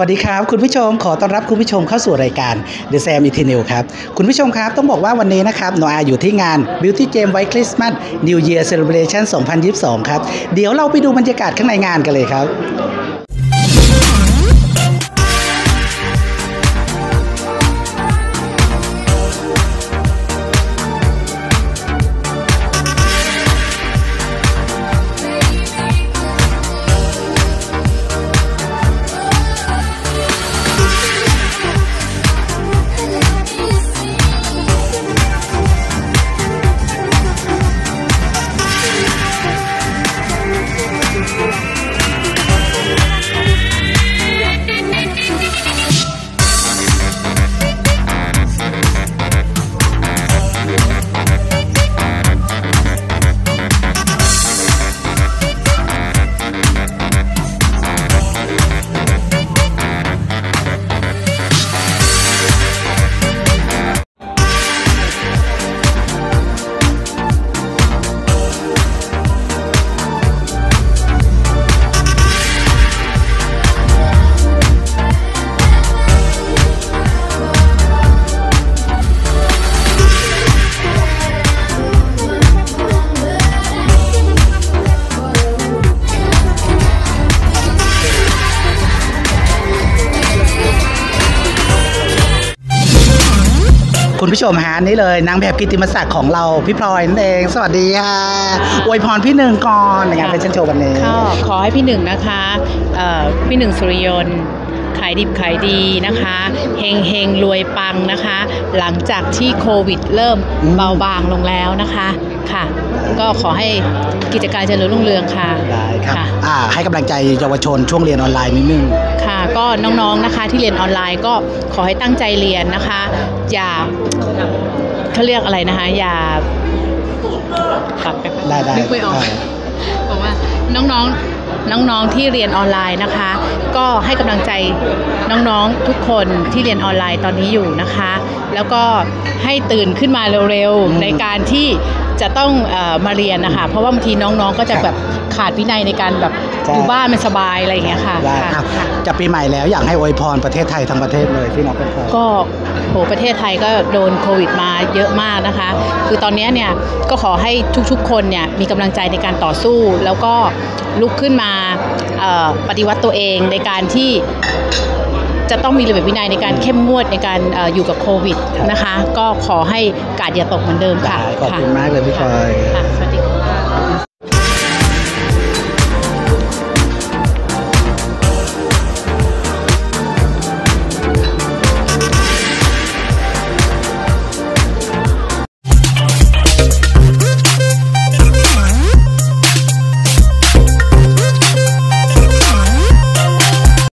วัสดีครับคุณผู้ชมขอต้อนรับคุณผู้ชมเข้าสู่รายการ The Sam Eternal ครับคุณผู้ชมครับต้องบอกว่าวันนี้นะครับโนอาอยู่ที่งาน Beauty Gem White Christmas New Year Celebration 2022 ครับเดี๋ยวเราไปดูบรรยากาศข้างในงานกันเลยครับคุณผู้ชมฮะนี่เลยนางแบบกิตติมศักดิ์ของเราพี่พลอยนั่นเองสวัสดีค่ะอวยพรพี่หนึ่งก่อนในงานแฟชั่นโชว์วันนี้ขอให้พี่หนึ่งนะคะพี่หนึ่งสุริยนต์ขายดิบขายดีนะคะเฮงเฮงรวยปังนะคะหลังจากที่โควิดเริ่มเบาบางลงแล้วนะคะค่ะก็ขอให้กิจการเจริญรุ่งเรืองค่ะได้ครับให้กำลังใจเยาวชนช่วงเรียนออนไลน์นิดนึงค่ะก็น้องๆนะคะที่เรียนออนไลน์ก็ขอให้ตั้งใจเรียนนะคะอย่าเขาเรียกอะไรนะคะอย่าตัดไปได้นึกไม่ออกบอกว่าน้องที่เรียนออนไลน์นะคะก็ให้กำลังใจน้องๆทุกคนที่เรียนออนไลน์ตอนนี้อยู่นะคะแล้วก็ให้ตื่นขึ้นมาเร็วๆในการที่จะต้องมาเรียนนะคะเพราะว่าบางทีน้องๆก็จะแบบขาดวินัยในการแบบอยู่บ้านมันสบายอะไรอย่างเงี้ยค่ะจะปีใหม่แล้วอยากให้อวยพรประเทศไทยทั้งประเทศเลยที่น้องเป็นก็โหประเทศไทยก็โดนโควิดมาเยอะมากนะคะคือตอนนี้เนี่ยก็ขอให้ทุกๆคนเนี่ยมีกำลังใจในการต่อสู้แล้วก็ลุกขึ้นมาปฏิวัติตัวเองในการที่จะต้องมีระเบียบวินัยในการเข้มงวดในการอยู่กับโควิดนะคะก็ขอให้กาดอย่าตกเหมือนเดิมค่ะขอบคุณมากเลยพี่พลอยสวัสดี